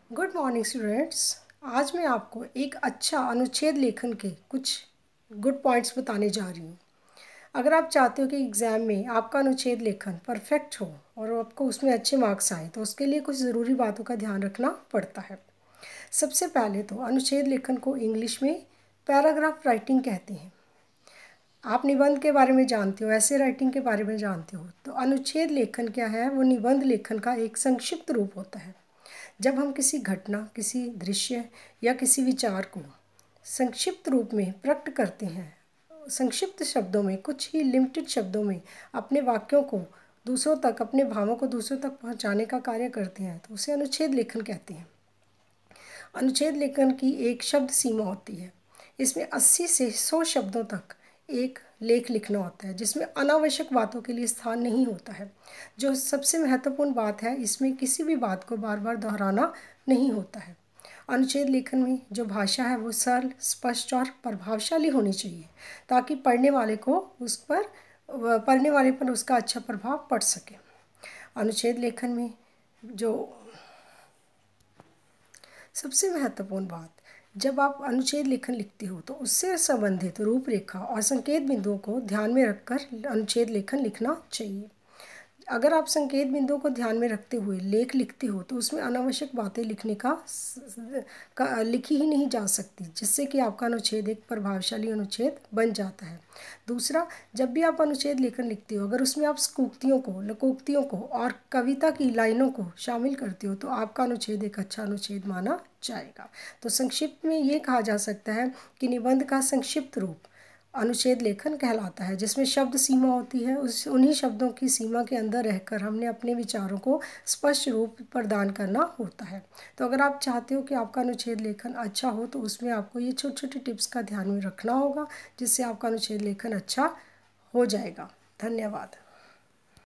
Good morning students. आज मैं आपको एक अच्छा अनुच्छेद लेखन के कुछ गुड पॉइंट्स बताने जा रही हूँ। अगर आप चाहते हो कि एग्ज़ाम में आपका अनुच्छेद लेखन परफेक्ट हो और आपको उसमें अच्छे मार्क्स आए, तो उसके लिए कुछ ज़रूरी बातों का ध्यान रखना पड़ता है। सबसे पहले तो अनुच्छेद लेखन को इंग्लिश में पैराग्राफ राइटिंग कहते हैं। आप निबंध के बारे में जानते हो, ऐसे राइटिंग के बारे में जानते हो, तो अनुच्छेद लेखन क्या है? वो निबंध लेखन का एक संक्षिप्त रूप होता है। जब हम किसी घटना, किसी दृश्य या किसी विचार को संक्षिप्त रूप में प्रकट करते हैं, संक्षिप्त शब्दों में, कुछ ही लिमिटेड शब्दों में अपने वाक्यों को दूसरों तक, अपने भावों को दूसरों तक पहुंचाने का कार्य करते हैं, तो उसे अनुच्छेद लेखन कहते हैं। अनुच्छेद लेखन की एक शब्द सीमा होती है। इसमें 80 से 100 शब्दों तक एक लेख लिखना होता है, जिसमें अनावश्यक बातों के लिए स्थान नहीं होता है। जो सबसे महत्वपूर्ण बात है, इसमें किसी भी बात को बार बार दोहराना नहीं होता है। अनुच्छेद लेखन में जो भाषा है वो सरल, स्पष्ट और प्रभावशाली होनी चाहिए, ताकि पढ़ने वाले पर उसका अच्छा प्रभाव पड़ सके। अनुच्छेद लेखन में जो सबसे महत्वपूर्ण बात, जब आप अनुच्छेद लेखन लिखते हो तो उससे संबंधित रूपरेखा और संकेत बिंदुओं को ध्यान में रखकर अनुच्छेद लेखन लिखना चाहिए। अगर आप संकेत बिंदुओं को ध्यान में रखते हुए लेख लिखते हो तो उसमें अनावश्यक बातें लिखने का लिखी ही नहीं जा सकती, जिससे कि आपका अनुच्छेद एक प्रभावशाली अनुच्छेद बन जाता है। दूसरा, जब भी आप अनुच्छेद लेखन लिखते हो, अगर उसमें आप स्कूक्तियों को, लकोक्तियों को और कविता की लाइनों को शामिल करते हो, तो आपका अनुच्छेद एक अच्छा अनुच्छेद माना जाएगा। तो संक्षिप्त में ये कहा जा सकता है कि निबंध का संक्षिप्त रूप अनुच्छेद लेखन कहलाता है, जिसमें शब्द सीमा होती है। उन्हीं शब्दों की सीमा के अंदर रहकर हमने अपने विचारों को स्पष्ट रूप प्रदान करना होता है। तो अगर आप चाहते हो कि आपका अनुच्छेद लेखन अच्छा हो, तो उसमें आपको ये छोटे छोटे टिप्स का ध्यान में रखना होगा, जिससे आपका अनुच्छेद लेखन अच्छा हो जाएगा। धन्यवाद।